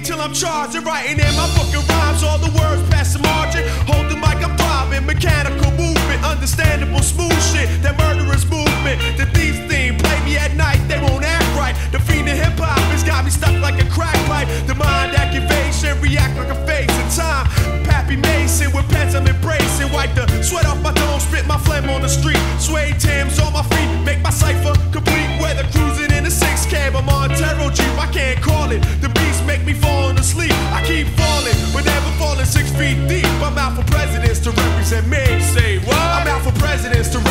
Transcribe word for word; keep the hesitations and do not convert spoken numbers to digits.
weed till I'm charged and writing in my book of rhymes. All the words past the margin. Hold the mic, I'm throbbing. Mechanical movement, understandable smooth shit. That murderous movement, the thief theme. Play me at night, they won't act right. The fiend of hip hop has got me stuck like a crack pipe. The mind activation, react like a face in time. Pappy Mason with pens I'm embracing. Wipe the sweat off my dome, spit my phlegm on the street. Suede Timbs on my feet, make my cipher complete. Weather cruising in a six cab, I'm on Taro Jeep. I can't call it, the beats make me falling asleep. I keep falling, but never falling six feet deep. I'm out for presidents to represent me. Say what? I'm out for presidents to represent me.